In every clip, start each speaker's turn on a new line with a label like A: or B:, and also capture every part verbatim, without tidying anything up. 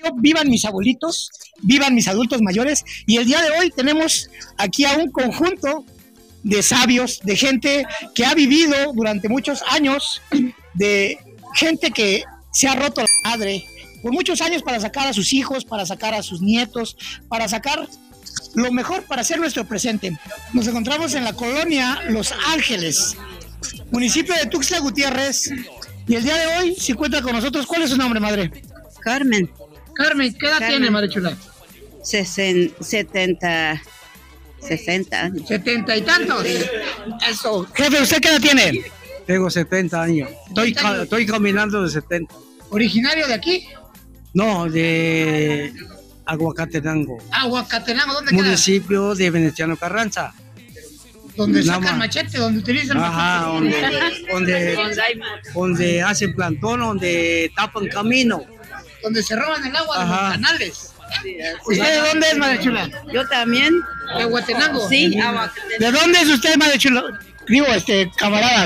A: vivan mis abuelitos, vivan mis adultos mayores, y el día de hoy tenemos aquí a un conjunto de sabios, de gente que ha vivido durante muchos años, de gente que se ha roto la madre por muchos años para sacar a sus hijos, para sacar a sus nietos, para sacar lo mejor para hacer nuestro presente. Nos encontramos en la colonia Los Ángeles, municipio de Tuxtla Gutiérrez, y el día de hoy se encuentra con nosotros. ¿Cuál es su nombre, madre?
B: Carmen.
A: Carmen, ¿qué edad
B: Carmen.
A: tiene, madre chula?
B: Sesen, setenta, sesenta años.
A: ¿Setenta y tantos? Eso. Jefe, ¿usted qué edad tiene?
C: Tengo setenta años. Estoy, ca- estoy caminando de setenta.
A: ¿Originario de aquí?
C: No, de Aguacatenango,
A: Aguacatenango, ¿dónde queda?
C: municipio de Veneciano Carranza.
A: Donde
C: Nada
A: sacan
C: más.
A: machete, donde utilizan
C: Ajá, donde, donde, donde hacen plantón, donde tapan camino.
A: donde se roban el agua de
C: Ajá.
A: los canales. ¿Usted de dónde es, madre chula?
B: Yo también.
A: De Huetenango.
B: Sí,
A: ¿De dónde es usted, madre chula? Digo, este, camarada.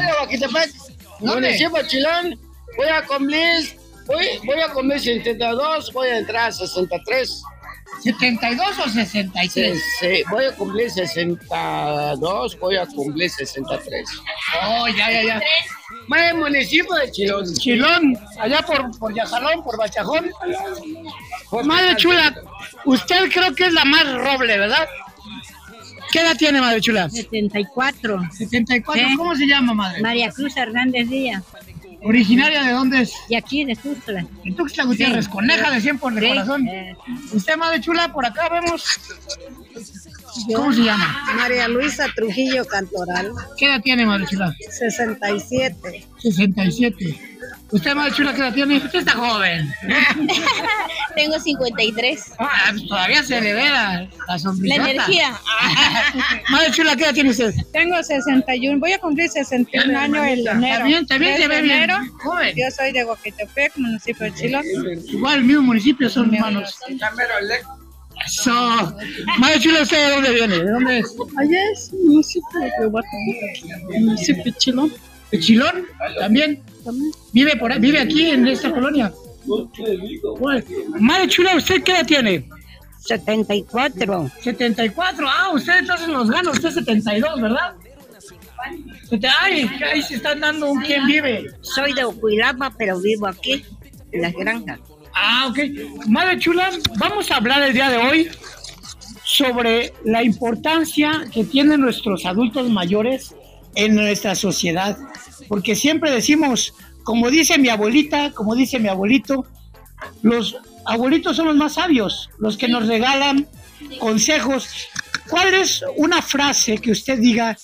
D: Municipio Chilán, voy a cumplir, voy, voy a cumplir setenta y dos, voy a entrar a sesenta y tres.
A: ¿setenta y dos o sesenta y
D: Sí,
A: tres?
D: sí, voy a cumplir sesenta y dos, voy a cumplir sesenta y tres.
A: Oh, ya, ya, ya.
D: Más municipio de Chilón.
A: Chilón, allá por, por Yajalón, por Bachajón. Madre chula, usted creo que es la más roble, ¿verdad? ¿Qué edad tiene, madre chula?
B: setenta y cuatro.
A: setenta y cuatro.
B: Sí.
A: ¿Cómo se llama, madre?
B: María Cruz Hernández Díaz.
A: ¿Originaria de dónde es?
B: Y aquí de Tuxtla.
A: En Tuxtla Gutiérrez,
B: Sí.
A: coneja de cien por de
B: Sí,
A: corazón.
B: eh.
A: Usted, madre chula, por acá vemos. ¿Cómo se llama?
B: María Luisa Trujillo Cantoral.
A: ¿Qué edad tiene, madre chula?
B: sesenta y siete.
A: sesenta y siete. ¿Usted, madre chula, qué edad tiene? Usted está joven.
E: Tengo cincuenta y tres.
A: Ah, pues todavía se le ve la, la sonrisa.
E: La energía.
A: Madre chula, ¿qué edad tiene usted?
F: Tengo sesenta y uno, voy a cumplir sesenta y un años el enero.
A: También, también se
F: tres
A: ve
F: de
A: bien.
F: enero.
A: Joven.
F: Yo soy de Huaquitepec, municipio de Chilón.
A: Igual, el mismo municipio son hermanos. Eso. Madre chula, ¿usted de dónde viene? ¿De dónde es?
F: Allá es municipio de Huaquitepec, municipio de Chilón.
A: ¿De Chilón? ¿También? ¿Vive por ahí? ¿Vive aquí en esta colonia? Bueno, madre chula, ¿usted qué edad tiene?
B: setenta y cuatro.
A: setenta y cuatro. Ah, usted entonces nos gana. Usted setenta y dos, ¿verdad? Sete- Ay, ahí se están dando un quién vive.
B: Soy de Ocuilapa, pero vivo aquí, en las granjas.
A: Ah, ok. Madre chula, vamos a hablar el día de hoy sobre la importancia que tienen nuestros adultos mayores en nuestra sociedad. Porque siempre decimos, como dice mi abuelita, como dice mi abuelito, los abuelitos son los más sabios, los que nos regalan consejos. ¿Cuál es una frase que usted diga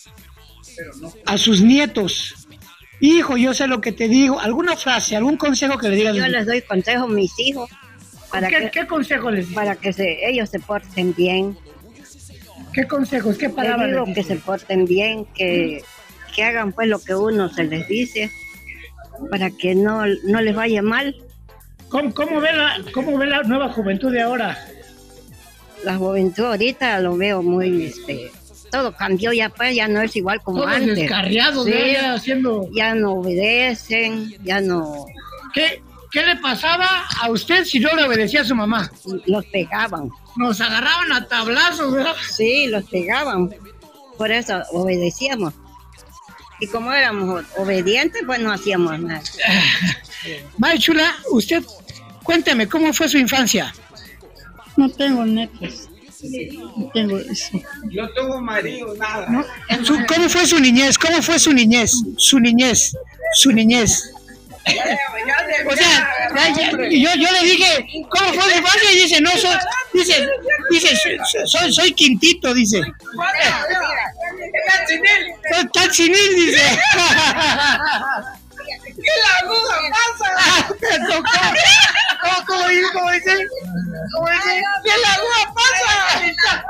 A: a sus nietos? Hijo, yo sé lo que te digo. ¿Alguna frase, algún consejo que le digas?
B: Yo les doy consejos a mis hijos para
A: ¿Qué,
B: que,
A: qué consejo les
B: para que se, ellos se porten bien.
A: ¿Qué consejos? ¿Qué
B: Les
A: palabras?
B: digo
A: les
B: que
A: dice?
B: se porten bien, que, que hagan pues lo que uno se les dice para que no, no les vaya mal.
A: ¿Cómo, cómo, ve la, ¿Cómo ve la nueva juventud de ahora?
B: La juventud ahorita lo veo muy, este, todo cambió ya pues, ya no es igual como
A: Todos
B: antes.
A: descarriados,
B: Sí.
A: ¿verdad? Ya haciendo...
B: Ya no obedecen, ya no,
A: ¿Qué, ¿Qué le pasaba a usted si no le obedecía a su mamá?
B: los pegaban.
A: Nos agarraban a tablazos, ¿verdad?
B: Sí, los pegaban. Por eso obedecíamos. Y como éramos obedientes, pues no hacíamos nada.
A: Madre chula, usted, cuénteme, ¿cómo fue su infancia?
F: No tengo netos. No tengo eso.
C: No tengo marido, nada.
A: Su- ¿Cómo fue su niñez? ¿Cómo fue su niñez? Su niñez, su niñez. O sea, ya- ya- yo, yo le dije, ¿cómo fue su infancia? Y dice, no, soy, dice, dice, soy, soy, soy quintito, dice. Soy Tachinil, dice.
D: ¿Qué laguda pasa?
A: Te tocó. ¿Cómo, cómo dice? ¿Cómo dice? ¿Cómo dice?
D: ¿Qué laguda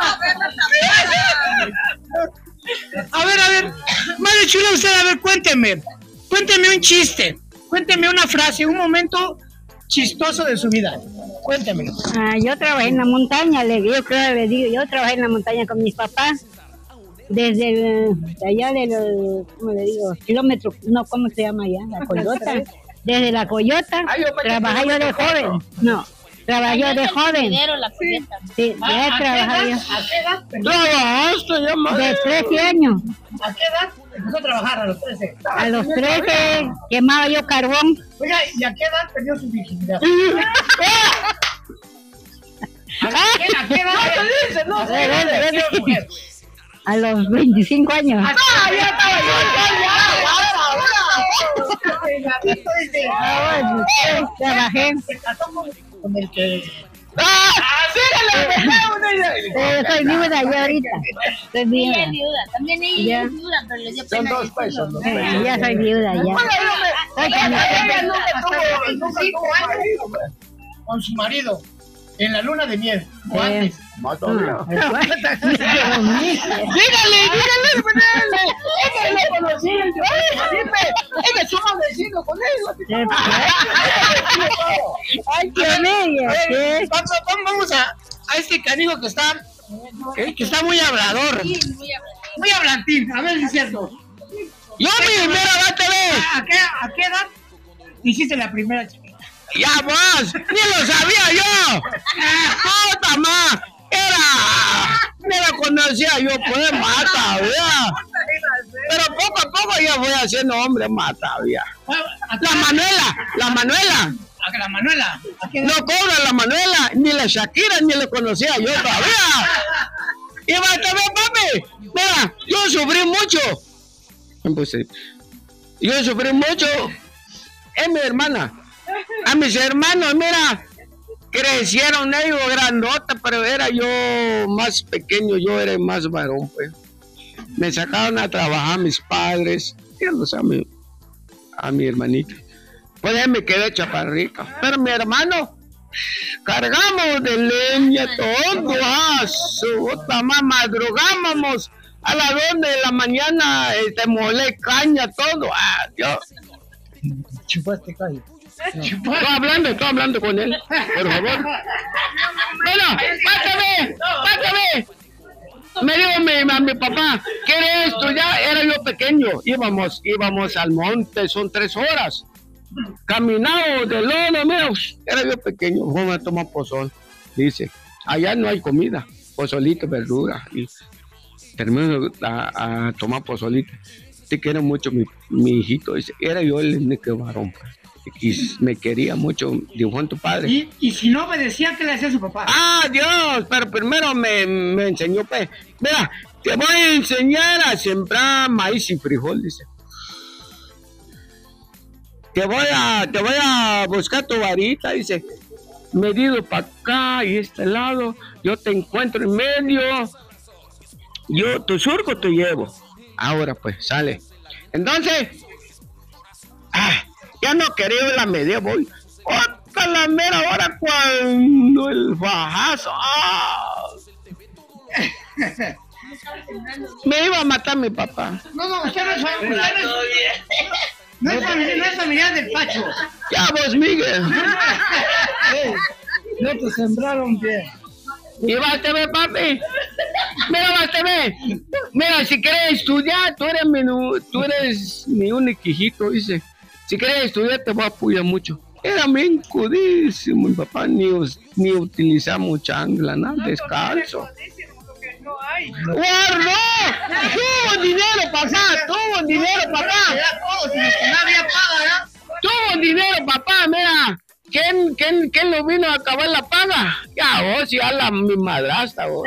D: pasa?
A: A ver, a ver, madre chula, usted, a ver, cuénteme, cuénteme un chiste, cuénteme una frase, un momento chistoso de su vida, cuéntemelo.
G: Ah, yo trabajé en la montaña, le, yo creo le digo, yo trabajé en la montaña con mis papás, desde el- de allá del, ¿cómo le digo? Kilómetro, no, ¿cómo se llama allá? La Coyota. Desde la Coyota,
D: Ah, yo pensé
G: trabajé yo de
D: kilómetro
G: joven, no, Trabajé de joven. Sí, ya trabajé.
A: ¿A qué edad?
D: ¿Trabajaste ya, madre?
G: De trece años.
A: ¿A qué edad empezó a trabajar? A los trece.
G: A los trece quemaba yo carbón.
A: Oiga, ¿y a qué edad perdió su virginidad? ¿A qué edad? No,
G: A ver, a ver, a ver. A los veinticinco años.
A: ¡Ah, ya estaba yo!
G: Ah, bueno, sí, trabajé.
A: Con el que...
D: ¡Ah! ¡Síguele!
G: Eh, soy viuda ya ahorita. Soy
E: Ella
G: viuda.
E: es viuda, también ella
G: Ya.
E: es viuda, pero le dio
D: Son
E: pena
D: dos
E: decirlo.
D: pesos.
G: Eh, ya soy viuda ya.
A: Ella nunca tuvo, nunca tuvo con su marido en la luna de miel. ¿O
G: Eh,
A: antes?
D: Más todavía.
A: ¡Dígale, dígale! ¡Ese lo conocí! ¡Ese es un vecino con él!
G: Ay, qué medio, sí.
A: Vamos, vamos a, a este canijo que está, que, que está muy hablador.
E: Sí, muy hablado.
A: Muy hablantín, a ver si es cierto.
D: ¡Yo mi mira, bátele!
A: ¿A qué, ¿A qué edad hiciste la primera chiquita?
D: ¡Ya vos! ¡Ni lo sabía yo! ¡Puta ma! ¡Era! Me la conocía yo, pues, mata, ¿verdad? Pero poco a poco ya voy haciendo hombre, mata, ¿verdad? La Manuela, la Manuela.
A: ¿A la Manuela? ¿A qué edad?
D: No cobra la Manuela, ni la Shakira, ni la conocía yo todavía. Y va también, papi. Mira, yo sufrí mucho. Pues, sí, yo sufrí mucho. Es mi hermana. A mis hermanos, mira, crecieron ellos grandotes, pero era yo más pequeño, yo era más varón, pues. Me sacaron a trabajar mis padres, fíjense a mi, a mi hermanita. Pues ahí me quedé chaparrica. Pero mi hermano, cargamos de leña todo, ah, su puta madre, madrugábamos a las dos de la mañana, este, molé caña, todo, ah, Dios.
A: Chupaste calle.
D: Estoy hablando, estoy hablando con él, por favor. Bueno, pásame, pásame. Me dijo mi, a mi papá, ¿quieres estudiar? Era yo pequeño, íbamos, íbamos al monte, son tres horas. Caminamos de lodo, mira, era yo pequeño, vamos a tomar pozol. Dice, allá no hay comida, pozolito, verdura. Y termino a, a tomar pozolito. Te quiero mucho, mi, mi hijito. Dice, era yo el único varón. Y me quería mucho, dijo tu padre.
A: ¿Y, y si no obedecía, qué le hacía su papá?
D: ¡Ah, Dios! Pero primero me, me enseñó, pues. Mira, te voy a enseñar a sembrar maíz y frijol, dice. Te voy a, te voy a buscar tu varita, dice. Medido para acá y este lado, yo te encuentro en medio. Yo tu surco te llevo. Ahora pues, sale. Entonces, ah, ya no quería la media, voy. Hasta la mera hora cuando el fajazo. ¡Ah! Me iba a matar mi papá.
A: No, no, usted no es familiar. No es familiar, no es familiar del Pacho.
D: Ya vos, Miguel.
A: Ey, no te sembraron bien.
D: Y vas a ver, papi. Mira, vas a ver. Mira, si quieres estudiar, tú eres mi, tú eres mi único hijito, dice. Si quieres estudiar, te voy a apoyar mucho. Era bien cudísimo, mi papá, ni, ni utilizamos chancla, nada, descalzo. ¡Guardo! ¡Tuvo dinero, papá! ¡Tuvo dinero, papá! ¡Tuvo dinero, papá! Mira, ¿quién, quién, quién lo vino a acabar la paga? Ya vos, ya la mi madrastra, vos.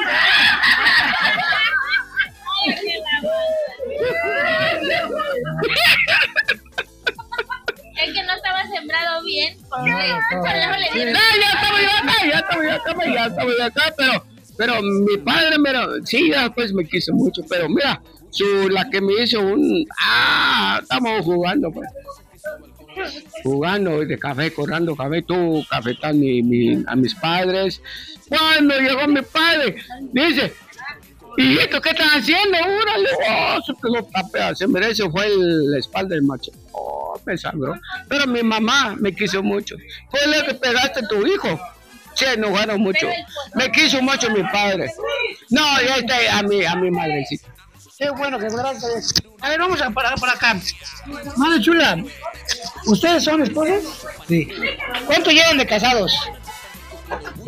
E: Es que no estaba sembrado bien. Por no, por eso le dieron.
D: No, ya estaba yo acá, ya estaba yo acá, ya estaba yo acá, pero, pero mi padre, mira, sí, ya después me quiso mucho, pero mira, su, la que me hizo un, ah, estamos jugando, pues, jugando de café, corrando café, tú cafetas mi, mi, a mis padres. Cuando llegó mi padre, dice, ¿y esto qué estás haciendo? ¡Órale! ¡Oh! Se pegó papel, se merece, fue el, la espalda del macho. ¡Oh! Me sangró. Pero mi mamá me quiso mucho. Fue lo que pegaste a tu hijo. Se enojaron mucho. Me quiso mucho mi padre. No, yo estoy a mi, a mi madrecita.
A: Qué bueno, que gracias. A ver, vamos a parar por acá. Madre chula, ¿ustedes son esposos?
C: Sí.
A: ¿Cuánto llevan de casados?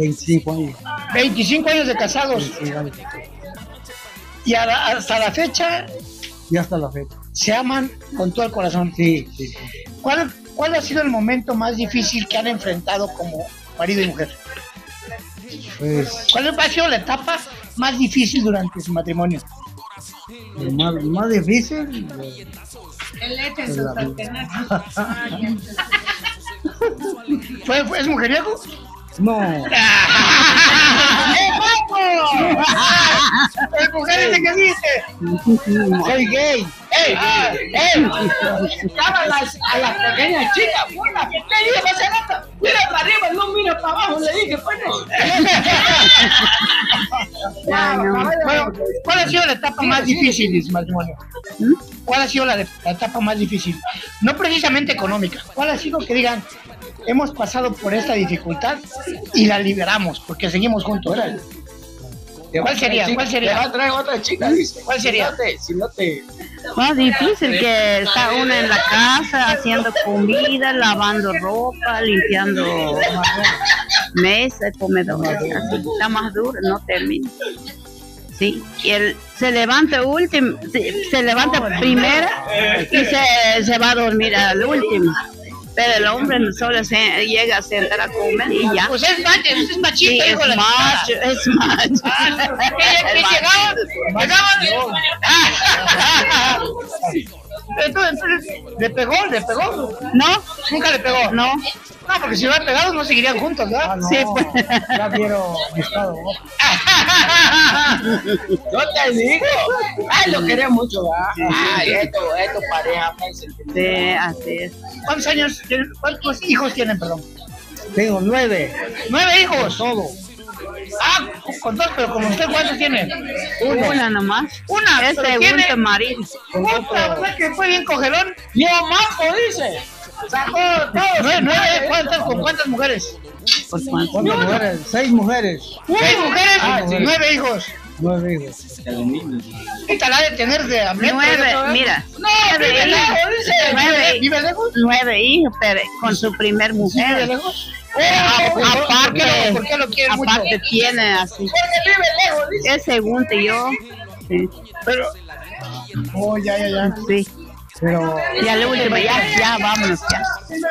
C: veinticinco años.
A: veinticinco años de casados.
C: veinticinco años.
A: Y a la- hasta la fecha
C: Y hasta la fecha.
A: se aman con todo el corazón.
C: Sí, sí, sí.
A: ¿Cuál, ¿Cuál ha sido el momento más difícil que han enfrentado como marido y mujer?
C: Pues
A: ¿Cuál ha sido la etapa más difícil durante su matrimonio?
C: lo más, más difícil. eh,
E: El leche
C: es la vida.
A: ¿Fue, fue, ¿Es mujeriego?
C: No,
A: ¡Eh, guapo! El mujer ese que dice, soy gay. ¡Ey, ey! Estaba a las, a las pequeñas chicas, ¡puta! ¿Qué dije hace rato? Mira para arriba, no mira para abajo, le dije, coño. Bueno, ¿cuál ha sido la etapa más difícil de su matrimonio? ¿Cuál ha sido la, de- la etapa más difícil? No precisamente económica. ¿Cuál ha sido que digan, hemos pasado por esta dificultad y la liberamos porque seguimos juntos? ¿Verdad? ¿Cuál sería? ¿Cuál sería?
D: Te va a traer otra chica, dice.
A: ¿Cuál sería?
D: Si no te, si no te...
F: Más difícil que está uno en la casa haciendo comida, lavando ropa, limpiando mesa, comedor. Así está más duro, no termina. Sí, y él se levanta último, se, se levanta primero y se, se va a dormir al último. Pero el hombre solo se llega a sentar a comer y ya.
A: Pues es macho, es machito,
F: Sí, es
A: hijo de la
F: macho,
A: chingada.
F: es macho.
A: Ah, ¿qué, qué llegaban? Llegaban. Ah. Entonces, entonces, ¿le pegó? ¿Le pegó?
F: ¿No?
A: Nunca le pegó.
F: No.
A: No, porque si hubieran pegado no seguirían juntos, ¿verdad?
C: ah, no,
F: Sí, pues.
C: ya vieron buscado. ¿no?
D: Yo te digo. Ay, lo quería mucho, ¿verdad? Ay, esto, esto pareja. pues,
F: Sí, así es.
A: ¿Cuántos años tienen? ¿Cuántos hijos tienen, perdón?
C: Tengo nueve.
A: ¿Nueve hijos?
C: Todo.
A: Ah, con dos, pero como usted, ¿cuántos tiene?
F: Una nomás.
A: Una,
F: Es
A: pero
F: segundo
A: tiene...
F: marido.
A: Puta, ¿verdad que fue bien cogelón?
D: Yo mampo, dice.
A: Sacó todo. Nueve, nueve, ¿cuántas, ¿con cuántas mujeres?
F: ¿Por cuánto?
C: ¿Cuántas mujeres? Seis mujeres.
A: Seis mujeres
C: Ah,
A: y
C: sí.
A: nueve hijos.
C: Nueve hijos.
A: ¿Qué tal ha de tener de hambre?
F: Nueve, mira.
A: No,
F: Nueve
A: vive
F: hijos.
A: lejos, dice.
F: Nueve.
A: ¿Vive lejos?
F: Nueve hijos, pero con su primer
A: ¿Sí vive
F: mujer.
A: lejos?
F: Oh,
A: ¿por qué
F: aparte,
A: lo- ¿Por qué lo quiere mucho?
F: aparte tiene así.
A: Porque vive lejos, dice.
F: Es segundo yo. Sí,
A: Pero... Oh, ya, ya, ya.
F: sí.
C: Pero
F: Ya el último, ya, ya, vámonos, ya.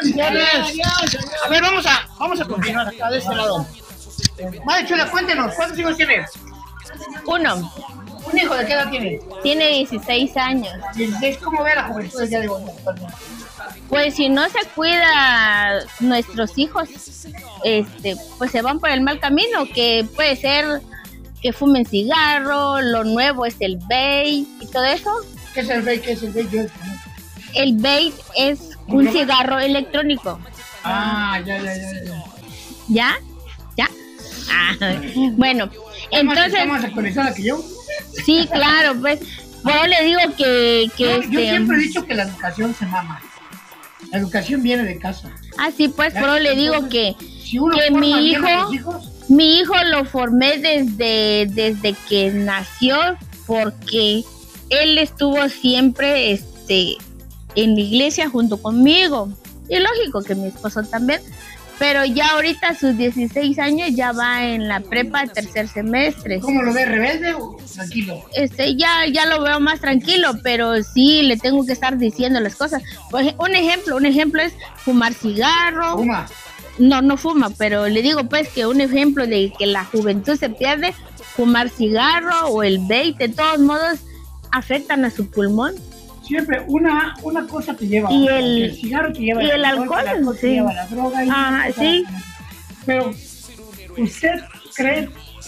A: A ver, vamos a, vamos a continuar acá de este lado. Madre Chula, cuéntenos, ¿cuántos hijos tiene?
E: Uno,
A: ¿Un hijo de qué edad tiene?
E: tiene dieciséis años.
A: dieciséis, ¿cómo ve la juventud del día de hoy?
E: Pues si no se cuida nuestros hijos, este, pues se van por el mal camino, que puede ser que fumen cigarro, lo nuevo es el vape y todo eso.
A: ¿Qué es el vape? ¿Qué es el vape? Yo desconozco.
E: El vape es un cigarro electrónico.
A: Ah, ya, ya, ya, ya.
E: ¿Ya? ¿Ya? Ah, bueno,
A: ¿Está más-
E: entonces,
A: ¿Está más actualizada que yo?
E: sí, claro, pues, yo le digo que, que
A: Yo, yo
E: este,
A: siempre he dicho que la educación se mama. La educación viene de casa.
E: así pues, pero le digo que
A: Si uno
E: Que
A: forma
E: mi
A: bien a
E: hijo-
A: los hijos,
E: mi hijo lo formé desde, desde que nació, porque él estuvo siempre este, en la iglesia junto conmigo. Y lógico que mi esposo también. Pero ya ahorita a sus dieciséis años ya va en la prepa tercer semestre.
A: ¿cómo lo ve? ¿Rebelde o tranquilo?
E: Este, ya, ya lo veo más tranquilo, pero sí le tengo que estar diciendo las cosas. Pues un ejemplo, un ejemplo es fumar cigarro.
A: Fuma.
E: No, no fuma, pero le digo pues que un ejemplo de que la juventud se pierde, fumar cigarro o el vape, de todos modos afectan a su pulmón.
A: Siempre una, una cosa te lleva a
E: Y
A: otra,
E: el-
A: que el cigarro te lleva
E: y
A: al
E: el alcohol,
A: el alcohol te
E: sí.
A: lleva a la droga. Y
E: Ajá,
A: y-
E: sí.
A: Pero, ¿usted cree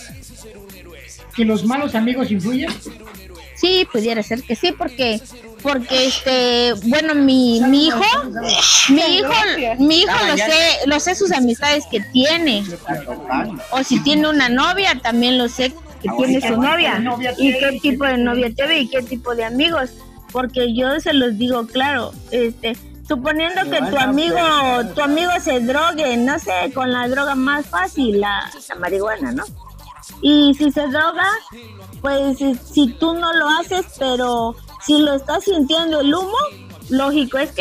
A: que los malos amigos influyen?
E: Sí, pudiera ser que sí, porque, porque este, bueno, mi, mi hijo, mi hijo, mi hijo lo sé, lo sé sus amistades que tiene. O si tiene una novia, también lo sé que tiene su novia. Y qué tipo de novia tiene y qué tipo de amigos. Porque yo se los digo claro, este, suponiendo que tu amigo, tu amigo se drogue, no sé, con la droga más fácil, la, la marihuana, ¿no? Y si se droga, pues si, si tú no lo haces, pero si lo estás sintiendo el humo, lógico es que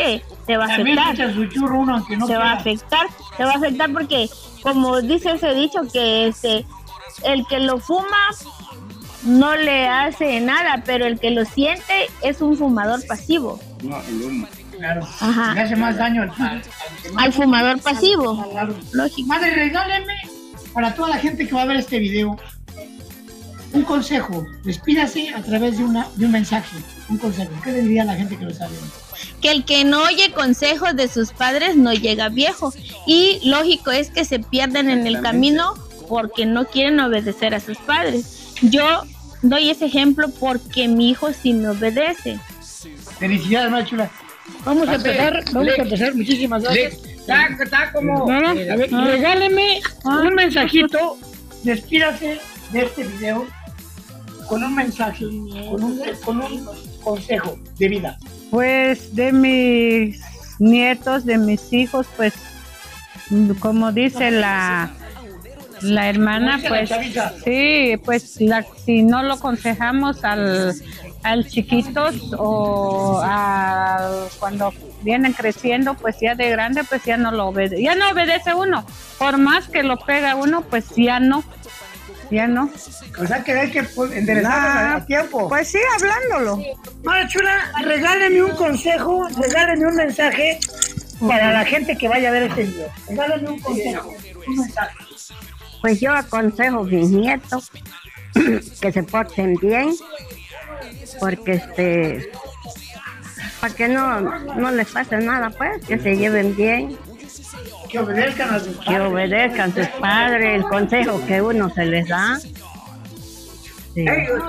E: te va a
A: También
E: afectar.
A: echa su churro uno aunque no
E: Te va a
A: quiera.
E: afectar, te va a afectar porque, como dice ese dicho, que este, el que lo fuma no le hace nada, pero el que lo siente es un fumador pasivo.
D: No, el humo.
A: Claro.
E: Ajá.
A: Le hace más daño al, al,
E: Al fumador pasivo.
A: Claro.
E: Lógico.
A: Madre, regáleme para toda la gente que va a ver este video un consejo. Despídase a través de, una, de un mensaje. Un consejo. ¿Qué le diría a la gente que lo está viendo?
E: Que el que no oye consejos de sus padres no llega viejo. Y lógico es que se pierden en el camino porque no quieren obedecer a sus padres. Yo doy ese ejemplo porque mi hijo sí me obedece.
A: Felicidades, madre chula. Vamos a empezar, vamos a empezar. Muchísimas gracias.
D: Está, está como...
A: No, no, a ver, regáleme un mensajito. Despídase de este video con un mensaje, con un, con un consejo de vida.
F: Pues de mis nietos, de mis hijos, pues como dice la la hermana, pues sí, pues la, si no lo aconsejamos al, al chiquitos o a, cuando vienen creciendo, pues ya de grande, pues ya no lo obedece, ya no obedece uno, por más que lo pega uno, pues ya no, ya no.
A: O sea que hay que enderezarlo a tiempo.
F: Pues sí, hablándolo.
A: Madre chula, regáleme un consejo, regáleme un mensaje para la gente que vaya a ver este video. Regáleme un consejo, un mensaje.
B: Pues yo aconsejo a mis nietos que se porten bien, porque este, para que no, no les pase nada, pues, que se lleven bien.
A: Que obedezcan a sus padres.
B: Que obedezcan a sus padres, el consejo que uno se les da. Sí.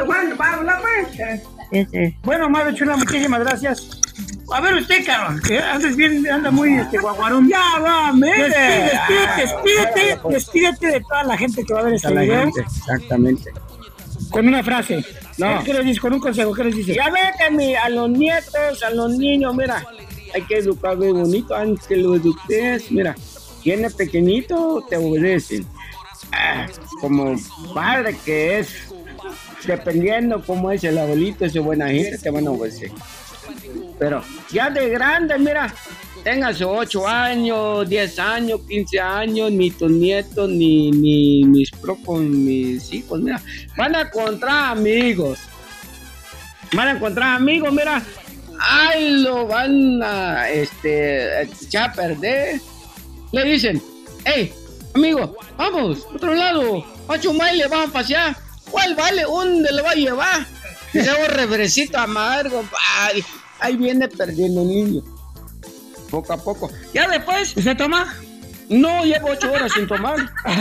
B: Ese.
A: Bueno, madre chula, muchísimas gracias. A ver usted, cabrón, que andas bien, anda muy este guaguarón. Ya va, mire. Despídete, despídete, despídete de toda la gente que va a ver este video.
D: Exactamente.
A: Con una frase.
D: No.
A: ¿Qué les dices? Con un consejo, ¿qué les dices?
D: Ya ve que mi- a los nietos, a los niños, mira, hay que educar bien bonito antes que lo eduques. Mira, viene pequeñito, te obedecen. Ah, como padre que es, dependiendo cómo es el abuelito, ese buena gente, te van a obedecer. Pero ya de grande, mira, tengas ocho años, diez años, quince años, ni tus nietos, ni, ni mis propios, mis hijos, mira, van a encontrar amigos. Van a encontrar amigos, mira, ay, lo van a este, echar a perder. Le dicen, hey, amigo, vamos, otro lado, ocho miles, vamos a pasear. ¿Cuál vale? ¿Dónde lo va a llevar? Y luego refresito amargo, ay, ahí viene perdiendo el niño. Poco a poco. Ya después.
A: ¿Se toma?
D: No, llevo ocho horas sin tomar.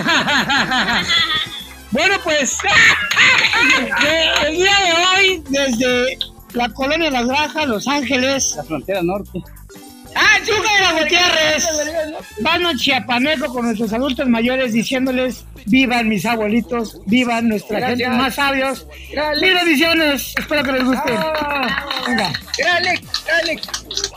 A: Bueno, pues de- el día de hoy, desde la colonia Las Granjas, Los Ángeles,
D: La frontera norte.
A: ¡ah, Chuca de la Gutiérrez! Vamos chiapaneco con nuestros adultos mayores diciéndoles: vivan mis abuelitos, vivan nuestra
D: Gracias.
A: gente más sabios.
D: Gracias.
A: Mil bendiciones, espero que les guste. Venga.
D: Dale, dale.